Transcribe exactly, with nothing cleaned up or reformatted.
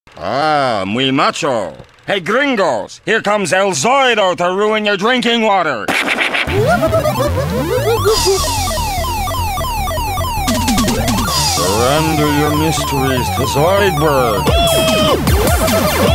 Ah, muy macho. Hey, gringos, here comes El Zoido to ruin your drinking water. Surrender your mysteries to Zoidberg.